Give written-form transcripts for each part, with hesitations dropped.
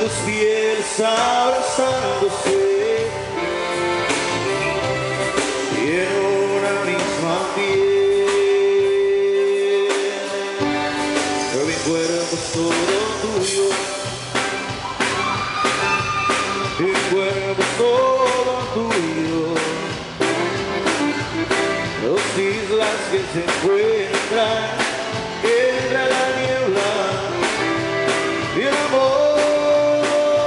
tus pies abrazándose y en una misma piel. Pero mi cuerpo es todo tuyo, mi cuerpo es todo tuyo. Dos islas que se encuentran entre la niebla y el amor.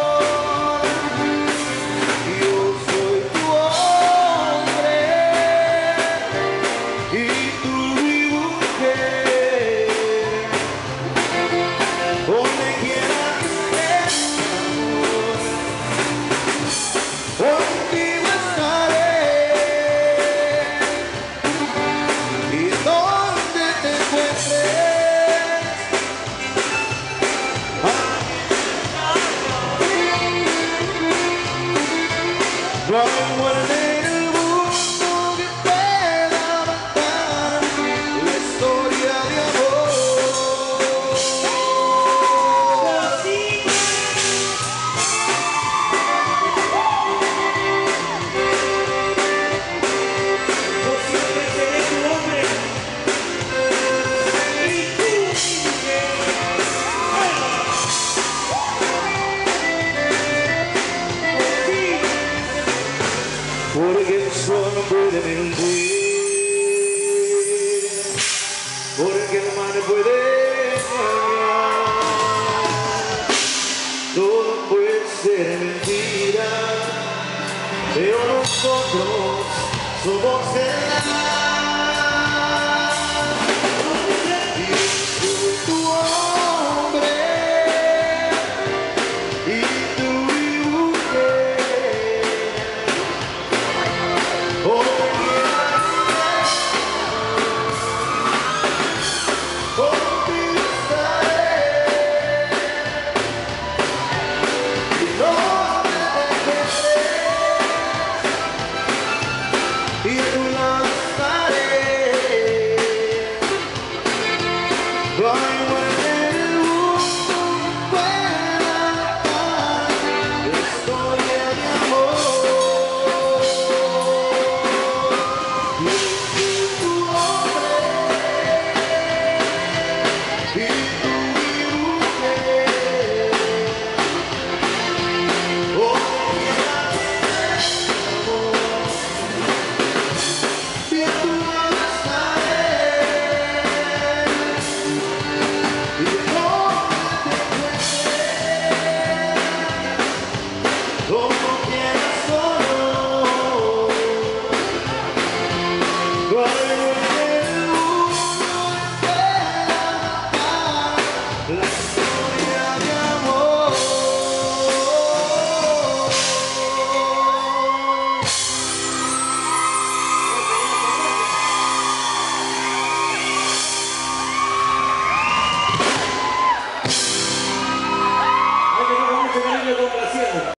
Yo soy tu hombre y tú mi mujer. Donde quiera que estés, contigo estaré. Y donde te encuentres, no hay muerte en el mundo que pueda matar la historia de amor. Yo siempre seré tu hombre y tú mi mujer. Porque el sol no puede mentir, porque el mar puede engañar. Todo puede ser mentira, pero nosotros somos el